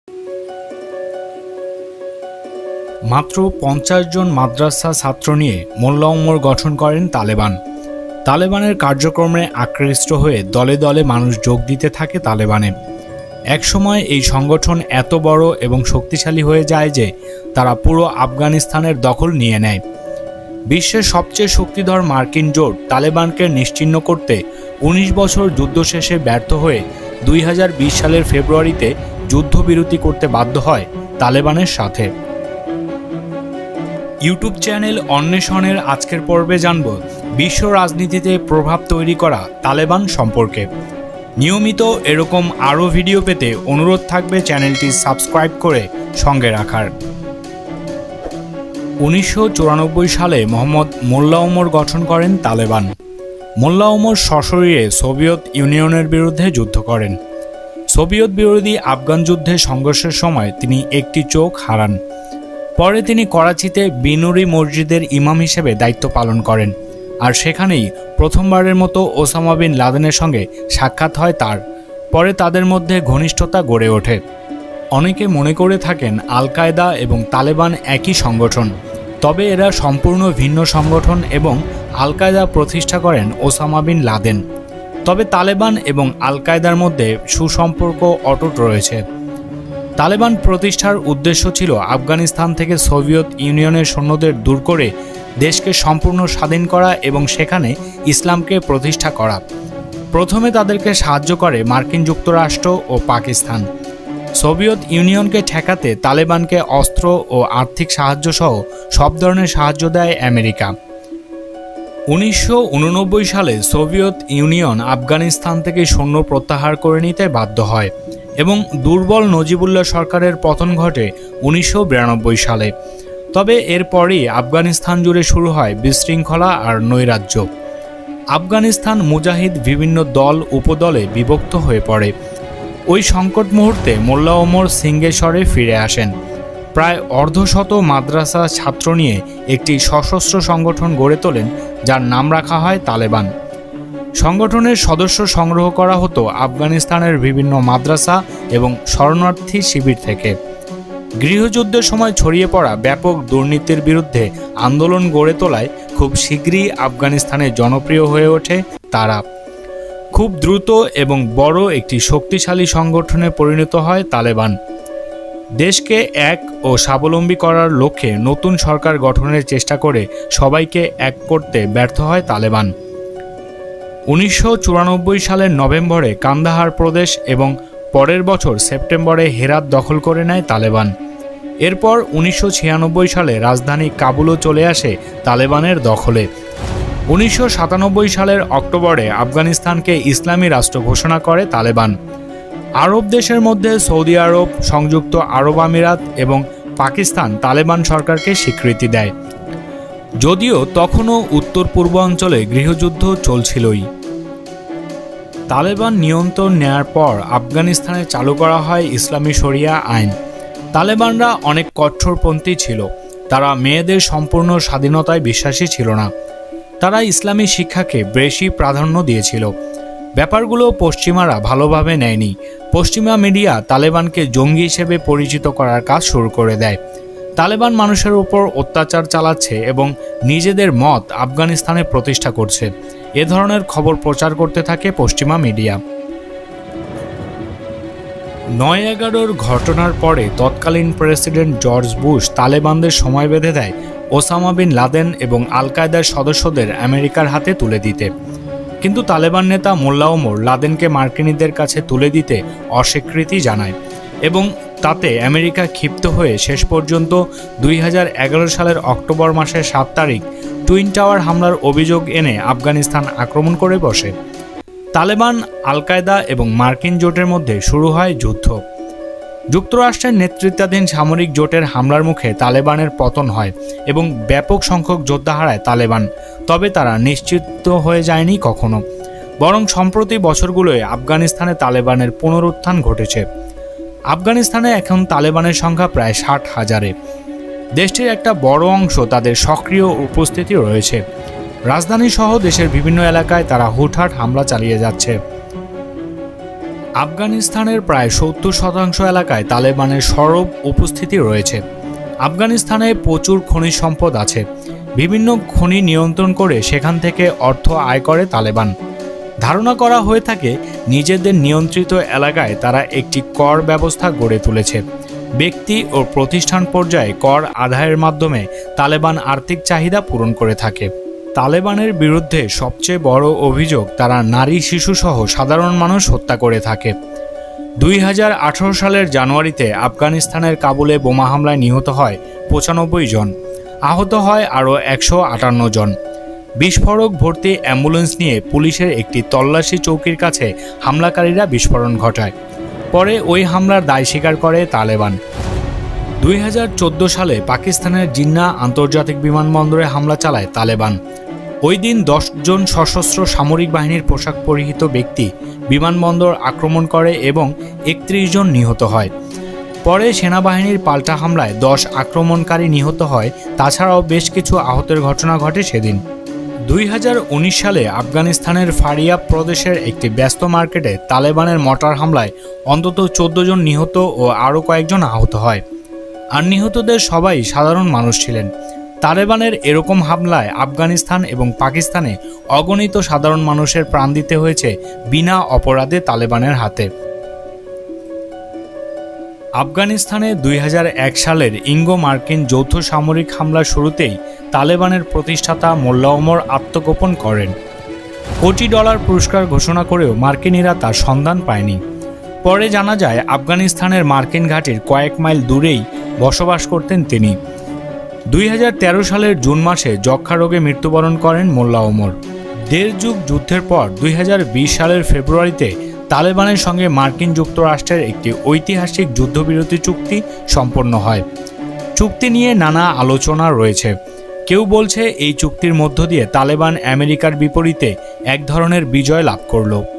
মাত্র ৫০ জন মাদ্রাসা ছাত্র নিয়ে মোল্লা ওমর গঠন করেন তালেবান। তালেবানের কার্যক্রমে আকৃষ্ট হয়ে দলে দলে মানুষ যোগ দিতে থাকে তালেবানে। একসময় এই সংগঠন এত বড় এবং শক্তিশালী হয়ে যায় যে তারা পুরো আফগানিস্তানের দখল নিয়ে নেয়। বিশ্বের সবচেয়ে শক্তিধর মার্কিন জোট তালেবানকে নিশ্চিহ্ন করতে ১৯ বছর যুদ্ধ শেষে ব্যর্থ হয়ে ২০২০ সালের ফেব্রুয়ারিতে যুদ্ধবিরতি করতে বাধ্য হয় তালেবানের সাথে। ইউটিউব চ্যানেল অন্বেষণের আজকের পর্বে জানব বিশ্ব রাজনীতিতে প্রভাব তৈরি করা তালেবান সম্পর্কে। নিয়মিত এরকম আরও ভিডিও পেতে অনুরোধ থাকবে চ্যানেলটি সাবস্ক্রাইব করে সঙ্গে রাখার। ১৯৯৪ সালে মোহাম্মদ মোল্লা ওমর গঠন করেন তালেবান। মোল্লা ওমর সশরীরে সোভিয়েত ইউনিয়নের বিরুদ্ধে যুদ্ধ করেন। সোভিয়েত বিরোধী আফগান যুদ্ধে সংঘর্ষের সময় তিনি একটি চোখ হারান। পরে তিনি করাচিতে বিনুরি মসজিদের ইমাম হিসেবে দায়িত্ব পালন করেন, আর সেখানেই প্রথমবারের মতো ওসামা বিন লাদেনের সঙ্গে সাক্ষাৎ হয় তার। পরে তাদের মধ্যে ঘনিষ্ঠতা গড়ে ওঠে। অনেকে মনে করে থাকেন আল কায়দা এবং তালেবান একই সংগঠন, তবে এরা সম্পূর্ণ ভিন্ন সংগঠন এবং আল কায়দা প্রতিষ্ঠা করেন ওসামা বিন লাদেন। তবে তালেবান এবং আল কায়দার মধ্যে সুসম্পর্ক অটুট রয়েছে। তালেবান প্রতিষ্ঠার উদ্দেশ্য ছিল আফগানিস্তান থেকে সোভিয়েত ইউনিয়নের সৈন্যদের দূর করে দেশকে সম্পূর্ণ স্বাধীন করা এবং সেখানে ইসলামকে প্রতিষ্ঠা করা। প্রথমে তাদেরকে সাহায্য করে মার্কিন যুক্তরাষ্ট্র ও পাকিস্তান। সোভিয়েত ইউনিয়নকে ঠেকাতে তালেবানকে অস্ত্র ও আর্থিক সাহায্য সহ সব ধরনের সাহায্য দেয় আমেরিকা। ১৯৮৯ সালে সোভিয়েত ইউনিয়ন আফগানিস্তান থেকে সৈন্য প্রত্যাহার করে নিতে বাধ্য হয় এবং দুর্বল নজিবুল্লাহ সরকারের পতন ঘটে ১৯৯২ সালে। তবে এরপরই আফগানিস্তান জুড়ে শুরু হয় বিশৃঙ্খলা আর নৈরাজ্য। আফগানিস্তান মুজাহিদ বিভিন্ন দল উপদলে বিভক্ত হয়ে পড়ে। ওই সংকট মুহূর্তে মোল্লা ওমর সিঙ্গেশ্বরে ফিরে আসেন। প্রায় অর্ধশত মাদ্রাসা ছাত্র নিয়ে একটি সশস্ত্র সংগঠন গড়ে তোলেন, যার নাম রাখা হয় তালেবান। সংগঠনের সদস্য সংগ্রহ করা হতো আফগানিস্তানের বিভিন্ন মাদ্রাসা এবং শরণার্থী শিবির থেকে। গৃহযুদ্ধের সময় ছড়িয়ে পড়া ব্যাপক দুর্নীতির বিরুদ্ধে আন্দোলন গড়ে তোলায় খুব শীঘ্রই আফগানিস্তানে জনপ্রিয় হয়ে ওঠে তারা। খুব দ্রুত এবং বড় একটি শক্তিশালী সংগঠনে পরিণত হয় তালেবান। দেশকে এক ও স্বাবলম্বী করার লক্ষ্যে নতুন সরকার গঠনের চেষ্টা করে সবাইকে এক করতে ব্যর্থ হয় তালেবান। ১৯৯৪ সালের নভেম্বরে কান্দাহার প্রদেশ এবং পরের বছর সেপ্টেম্বরে হেরাত দখল করে নেয় তালেবান। এরপর ১৯৯৬ সালে রাজধানী কাবুলও চলে আসে তালেবানের দখলে। ১৯৯৭ সালের অক্টোবরে আফগানিস্তানকে ইসলামী রাষ্ট্র ঘোষণা করে তালেবান। আরব দেশের মধ্যে সৌদি আরব, সংযুক্ত আরব আমিরাত এবং পাকিস্তান তালেবান সরকারকে স্বীকৃতি দেয়, যদিও তখনও উত্তর পূর্বাঞ্চলে গৃহযুদ্ধ চলছিলই। তালেবান নিয়ন্ত্রণ নেয়ার পর আফগানিস্তানে চালু করা হয় ইসলামী শরিয়া আইন। তালেবানরা অনেক কঠোরপন্থী ছিল। তারা মেয়েদের সম্পূর্ণ স্বাধীনতায় বিশ্বাসী ছিল না। তারা ইসলামী শিক্ষাকে বেশি প্রাধান্য দিয়েছিল। ব্যাপারগুলো পশ্চিমারা ভালোভাবে নেয়নি। পশ্চিমা মিডিয়া তালেবানকে জঙ্গি হিসেবে পরিচিত করার কাজ শুরু করে দেয়। তালেবান মানুষের উপর অত্যাচার চালাচ্ছে এবং নিজেদের মত আফগানিস্তানে প্রতিষ্ঠা করছে, এ ধরনের খবর প্রচার করতে থাকে পশ্চিমা মিডিয়া। ৯/১১ ঘটনার পরে তৎকালীন প্রেসিডেন্ট জর্জ বুশ তালেবানদের সময় বেঁধে দেয় ওসামা বিন লাদেন এবং আল কায়দার সদস্যদের আমেরিকার হাতে তুলে দিতে। কিন্তু তালেবান নেতা মোল্লা ওমর লাদেনকে মার্কিনীদের কাছে তুলে দিতে অস্বীকৃতি জানায় এবং তাতে আমেরিকা ক্ষিপ্ত হয়ে শেষ পর্যন্ত ২০১১ সালের অক্টোবর মাসের ৭ তারিখ টুইন টাওয়ার হামলার অভিযোগ এনে আফগানিস্তান আক্রমণ করে বসে। তালেবান, আল কায়দা এবং মার্কিন জোটের মধ্যে শুরু হয় যুদ্ধ। যুক্তরাষ্ট্রের নেতৃত্বাধীন সামরিক জোটের হামলার মুখে তালেবানের পতন হয় এবং ব্যাপক সংখ্যক যোদ্ধা হারায় তালেবান। তবে তারা নিশ্চিত হয়ে যায়নি কখনো, বরং সম্প্রতি বছরগুলোয় আফগানিস্তানে তালেবানের পুনরুত্থান ঘটেছে। আফগানিস্তানে এখন তালেবানের সংখ্যা প্রায় ৬০,০০০-এ। দেশটির একটা বড় অংশ তাদের সক্রিয় উপস্থিতি রয়েছে। রাজধানী সহ দেশের বিভিন্ন এলাকায় তারা হুটহাট হামলা চালিয়ে যাচ্ছে। আফগানিস্তানের প্রায় 70% এলাকায় তালেবানের সরব উপস্থিতি রয়েছে। আফগানিস্তানে প্রচুর খনিজ সম্পদ আছে। বিভিন্ন খনি নিয়ন্ত্রণ করে সেখান থেকে অর্থ আয় করে তালেবান। ধারণা করা হয়ে থাকে নিজেদের নিয়ন্ত্রিত এলাকায় তারা একটি কর ব্যবস্থা গড়ে তুলেছে। ব্যক্তি ও প্রতিষ্ঠান পর্যায়ে কর আদায়ের মাধ্যমে তালেবান আর্থিক চাহিদা পূরণ করে থাকে। তালেবানের বিরুদ্ধে সবচেয়ে বড় অভিযোগ তারা নারী শিশুসহ সাধারণ মানুষ হত্যা করে থাকে। 2018 সালের জানুয়ারিতে আফগানিস্তানের কাবুলে বোমা হামলায় নিহত হয় 95 জন, আহত হয় আরও 158 জন। বিস্ফোরক ভর্তি অ্যাম্বুলেন্স নিয়ে পুলিশের একটি তল্লাশি চৌকির কাছে হামলাকারীরা বিস্ফোরণ ঘটায়। পরে ওই হামলার দায় স্বীকার করে তালেবান। 2014 সালে পাকিস্তানের জিন্নাহ আন্তর্জাতিক বিমানবন্দরে হামলা চালায় তালেবান। ওই দিন 10 জন সশস্ত্র সামরিক বাহিনীর পোশাক পরিহিত ব্যক্তি বিমানবন্দর আক্রমণ করে এবং 31 জন নিহত হয়। পরে সেনাবাহিনীর পাল্টা হামলায় 10 আক্রমণকারী নিহত হয়। তাছাড়াও বেশ কিছু আহতের ঘটনা ঘটে সেদিন। 2019 সালে আফগানিস্তানের ফারিয়াব প্রদেশের একটি ব্যস্ত মার্কেটে তালেবানের মর্টার হামলায় অন্তত 14 জন নিহত ও আরও কয়েকজন আহত হয়। আর নিহতদের সবাই সাধারণ মানুষ ছিলেন। তালেবানের এরকম হামলায় আফগানিস্তান এবং পাকিস্তানে অগণিত সাধারণ মানুষের প্রাণ দিতে হয়েছে বিনা অপরাধে তালেবানের হাতে। আফগানিস্তানে 2001 সালের ইঙ্গো মার্কিন যৌথ সামরিক হামলার শুরুতেই তালেবানের প্রতিষ্ঠাতা মোল্লা ওমর আত্মগোপন করেন। $কোটি পুরস্কার ঘোষণা করেও মার্কিনিরা তার সন্ধান পায়নি। পরে জানা যায় আফগানিস্তানের মার্কিন ঘাঁটির কয়েক মাইল দূরেই বসবাস করতেন তিনি। 2013 সালের জুন মাসে যক্ষ্মা রোগে মৃত্যুবরণ করেন মোল্লা ওমর। দেড় যুগ যুদ্ধের পর 2020 সালের ফেব্রুয়ারিতে তালেবানের সঙ্গে মার্কিন যুক্তরাষ্ট্রের একটি ঐতিহাসিক যুদ্ধবিরতি চুক্তি সম্পন্ন হয়। চুক্তি নিয়ে নানা আলোচনা রয়েছে। কেউ বলছে এই চুক্তির মধ্য দিয়ে তালেবান আমেরিকার বিপরীতে এক ধরনের বিজয় লাভ করল।